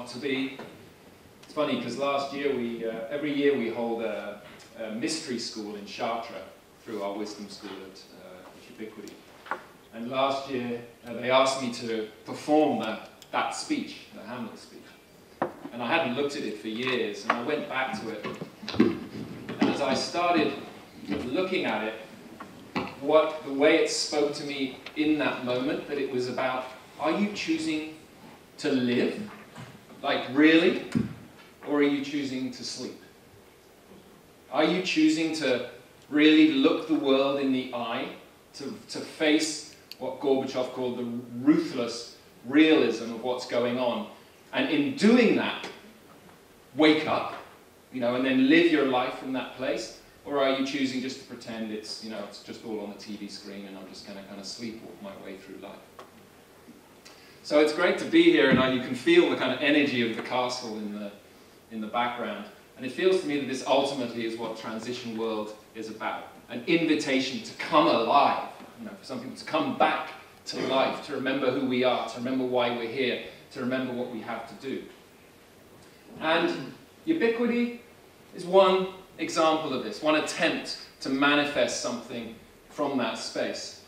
to be. It's funny because last year, every year we hold a mystery school in Chartres through our wisdom school at Ubiquity. And last year they asked me to perform that speech, the Hamlet speech. And I hadn't looked at it for years, and I went back to it. And as I started looking at it, the way it spoke to me in that moment, that it was about, are you choosing to live? Like, really? Or are you choosing to sleep? Are you choosing to really look the world in the eye, to face what Gorbachev called the ruthless realism of what's going on? And in doing that, wake up, and then live your life from that place? Or are you choosing just to pretend it's just all on the TV screen and I'm just going to kind of sleepwalk my way through life? So it's great to be here, and you can feel the kind of energy of the castle in the background. And it feels to me that this ultimately is what Transition World is about. An invitation to come alive, for some people to come back to life, to remember who we are, to remember why we're here, to remember what we have to do. And Ubiquity is one example of this, one attempt to manifest something from that space.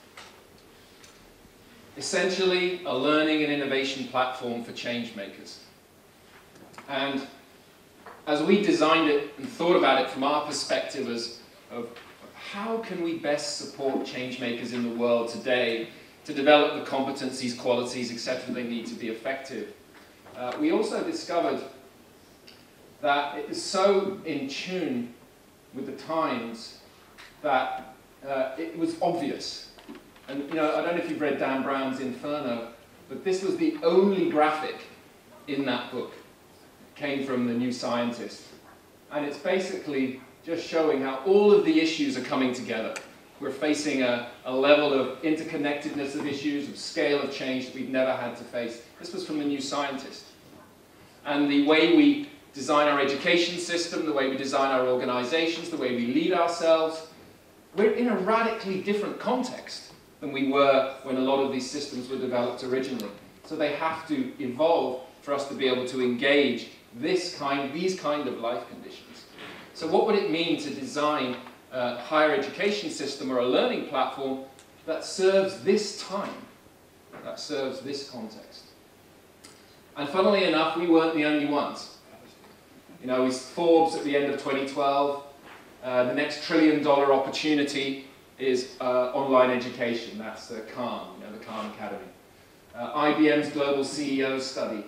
Essentially, a learning and innovation platform for change makers. And as we designed it and thought about it from our perspective of how can we best support change makers in the world today to develop the competencies, qualities, etc. they need to be effective, we also discovered that it is so in tune with the times that it was obvious. And I don't know if you've read Dan Brown's Inferno, but this was the only graphic in that book. It came from The New Scientist. And it's basically just showing how all of the issues are coming together. We're facing a level of interconnectedness of issues, of scale of change that we've never had to face. This was from The New Scientist. And the way we design our education system, the way we design our organizations, the way we lead ourselves, we're in a radically different context than we were when a lot of these systems were developed originally. So they have to evolve for us to be able to engage these kind of life conditions. So what would it mean to design a higher education system or a learning platform that serves this time, that serves this context? And funnily enough, we weren't the only ones. Forbes at the end of 2012, the next $1 trillion opportunity is online education. That's Khan, the Khan Academy. IBM's Global CEOs study.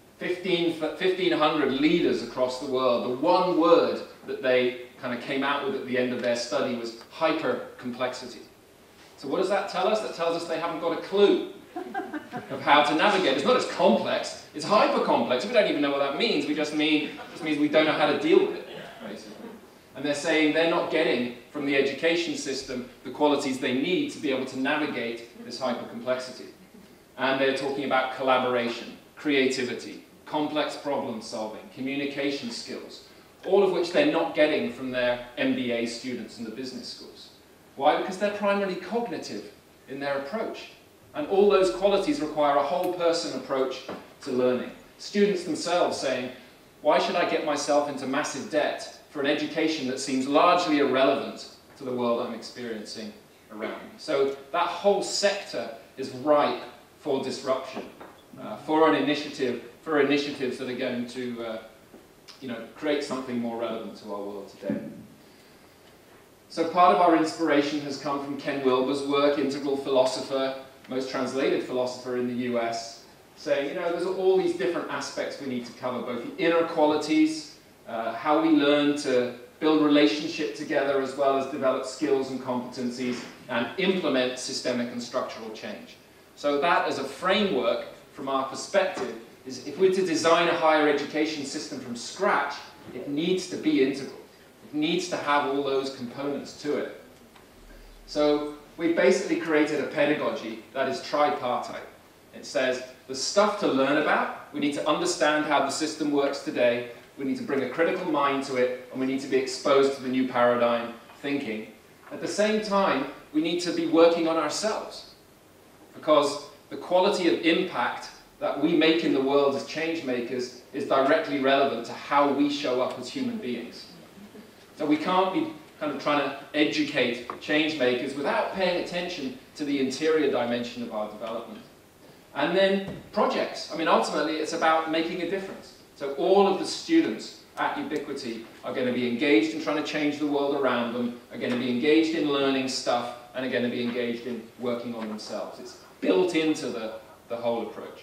1,500 leaders across the world. The one word that they kind of came out with at the end of their study was hyper-complexity. So what does that tell us? That tells us they haven't got a clue of how to navigate. It's not just complex, it's hyper-complex. We don't even know what that means. It just means we don't know how to deal with it, basically. And they're saying they're not getting from the education system the qualities they need to be able to navigate this hyper-complexity. And they're talking about collaboration, creativity, complex problem solving, communication skills, all of which they're not getting from their MBA students in the business schools. Why? Because they're primarily cognitive in their approach. And all those qualities require a whole person approach to learning. Students themselves saying, why should I get myself into massive debt for an education that seems largely irrelevant to the world I'm experiencing around me? So that whole sector is ripe for disruption, for initiatives that are going to create something more relevant to our world today. So part of our inspiration has come from Ken Wilber's work, integral philosopher, most translated philosopher in the US, saying, there's all these different aspects we need to cover, both the inner qualities, how we learn to build relationship together as well as develop skills and competencies and implement systemic and structural change. So that as a framework from our perspective is if we're to design a higher education system from scratch, it needs to be integral. It needs to have all those components to it. So we basically created a pedagogy that is tripartite. It says there's stuff to learn about. We need to understand how the system works today. We need to bring a critical mind to it, and we need to be exposed to the new paradigm thinking. At the same time, we need to be working on ourselves, because the quality of impact that we make in the world as change makers is directly relevant to how we show up as human beings. So we can't be kind of trying to educate change makers without paying attention to the interior dimension of our development. And then projects. I mean, ultimately, it's about making a difference. So all of the students at Ubiquity are going to be engaged in trying to change the world around them, are going to be engaged in learning stuff, and are going to be engaged in working on themselves. It's built into the whole approach.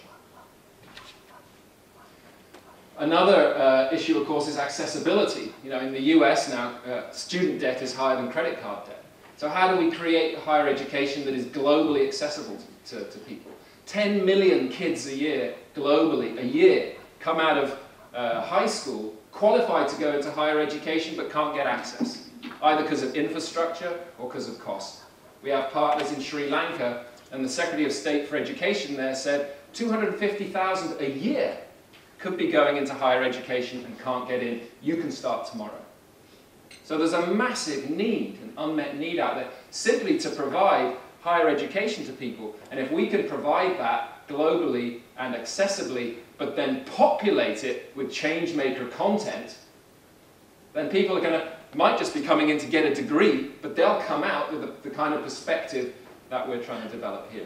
Another issue, of course, is accessibility. You know, in the US now, student debt is higher than credit card debt. So how do we create higher education that is globally accessible to people? 10 million kids a year, globally, come out of high school, qualified to go into higher education, but can't get access, either because of infrastructure or because of cost. We have partners in Sri Lanka, and the Secretary of State for Education there said 250,000 a year could be going into higher education and can't get in. You can start tomorrow. So there's a massive need, an unmet need out there, simply to provide higher education to people. And if we can provide that globally and accessibly, but then populate it with change maker content, then people are might just be coming in to get a degree, but they'll come out with the kind of perspective that we're trying to develop here.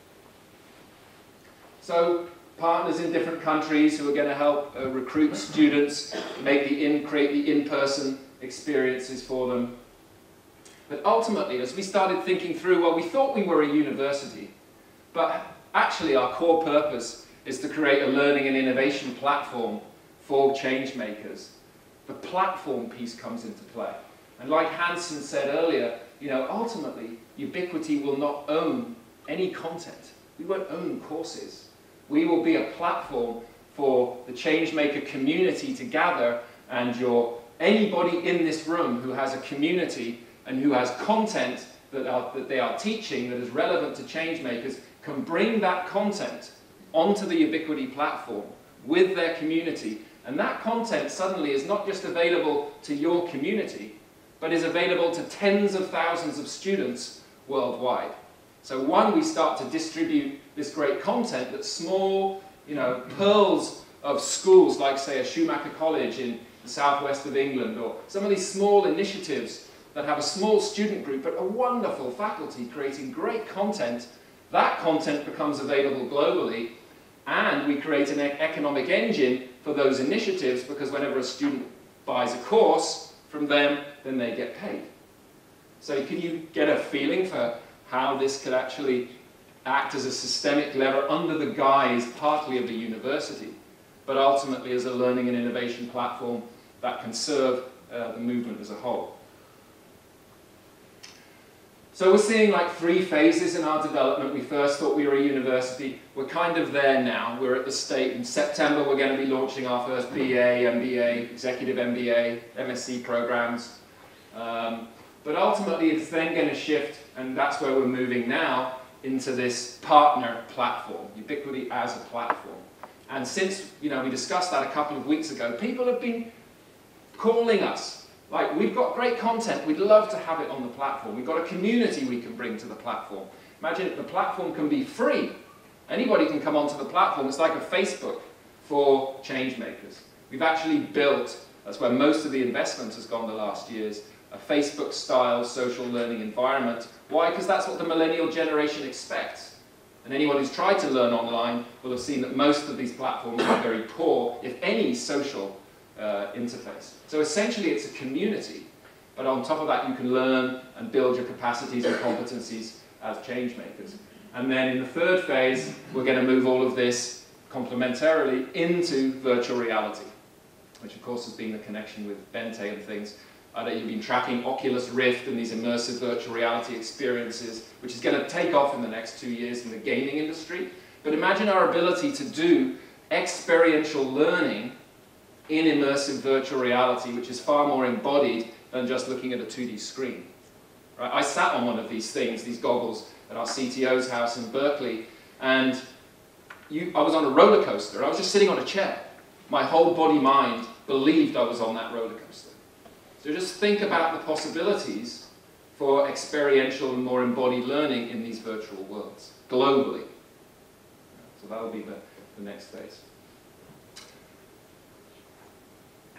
So partners in different countries who are going to help recruit students, create the in-person experiences for them. But ultimately, as we started thinking through, well, we thought we were a university, but actually our core purpose is to create a learning and innovation platform for change makers. The platform piece comes into play. And like Hansen said earlier, you know, ultimately, Ubiquity will not own any content. We won't own courses. We will be a platform for the change maker community to gather, and anybody in this room who has a community and who has content that they are teaching that is relevant to change makers can bring that content onto the Ubiquity platform with their community. And that content suddenly is not just available to your community, but is available to tens of thousands of students worldwide. So we start to distribute this great content that small, you know, pearls of schools, like say a Schumacher College in the southwest of England, or some of these small initiatives that have a small student group but a wonderful faculty creating great content. That content becomes available globally, and we create an economic engine for those initiatives, because whenever a student buys a course from them, then they get paid. So can you get a feeling for how this could actually act as a systemic lever under the guise partly of the university, but ultimately as a learning and innovation platform that can serve the movement as a whole? So we're seeing like 3 phases in our development. We first thought we were a university. We're kind of there now. We're at the state. In September, we're going to be launching our first BA, MBA, Executive MBA, MSc programs. But ultimately, it's then going to shift, and that's where we're moving now, into this partner platform, Ubiquity as a platform. And since, you know, we discussed that a couple of weeks ago, people have been calling us. Like, we've got great content, we'd love to have it on the platform. We've got a community we can bring to the platform. Imagine if the platform can be free. Anybody can come onto the platform. It's like a Facebook for change makers. We've actually built, that's where most of the investment has gone the last years, a Facebook-style social learning environment. Why? Because that's what the millennial generation expects. And anyone who's tried to learn online will have seen that most of these platforms are very poor, if any, social interface. So essentially it's a community, but on top of that you can learn and build your capacities and competencies as change makers. And then in the third phase, we're going to move all of this complementarily into virtual reality, which of course has been the connection with Bente and things. I know you've been tracking Oculus Rift and these immersive virtual reality experiences, which is going to take off in the next 2 years in the gaming industry. But imagine our ability to do experiential learning in immersive virtual reality, which is far more embodied than just looking at a 2D screen. Right? I sat on one of these things, these goggles, at our CTO's house in Berkeley, and I was on a roller coaster. I was just sitting on a chair. My whole body-mind believed I was on that roller coaster. So just think about the possibilities for experiential and more embodied learning in these virtual worlds, globally. So that will be the next phase.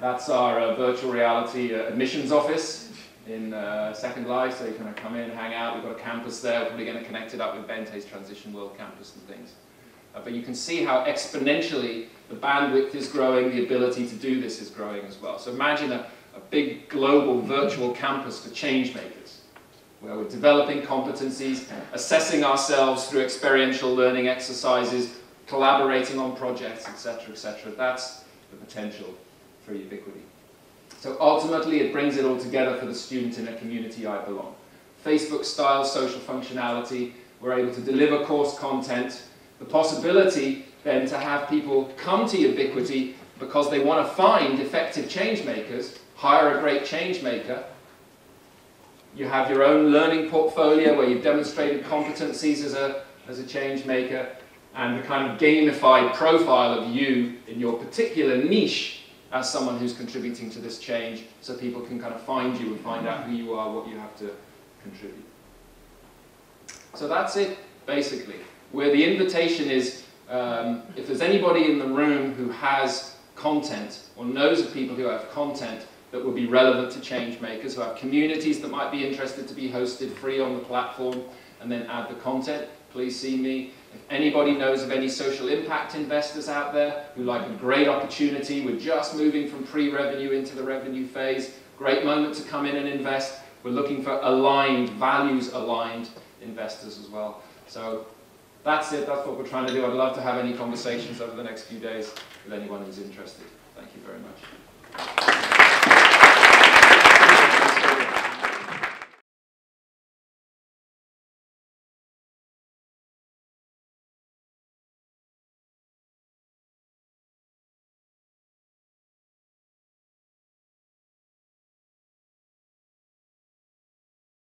That's our virtual reality admissions office in Second Life, so you kind of come in, hang out. We've got a campus there. We're probably going to connect it up with Bente's Transition World Campus and things. But you can see how exponentially the bandwidth is growing, the ability to do this is growing as well. So imagine a big global virtual campus for change makers, where we're developing competencies, assessing ourselves through experiential learning exercises, collaborating on projects, etc., etc. That's the potential for Ubiquity. So ultimately, it brings it all together for the student in a community I belong. Facebook-style social functionality, we're able to deliver course content, the possibility then to have people come to Ubiquity because they want to find effective change makers, hire a great change maker. You have your own learning portfolio where you've demonstrated competencies as a change maker, and the kind of gamified profile of you in your particular niche as someone who's contributing to this change, so people can kind of find you and find out who you are, what you have to contribute. So that's it, basically. Where the invitation is, if there's anybody in the room who has content, or knows of people who have content that would be relevant to change makers, who have communities that might be interested to be hosted free on the platform, and then add the content, please see me. If anybody knows of any social impact investors out there who like a great opportunity, we're just moving from pre-revenue into the revenue phase, great moment to come in and invest. We're looking for aligned, values-aligned investors as well. So that's it, that's what we're trying to do. I'd love to have any conversations over the next few days with anyone who's interested. Thank you very much.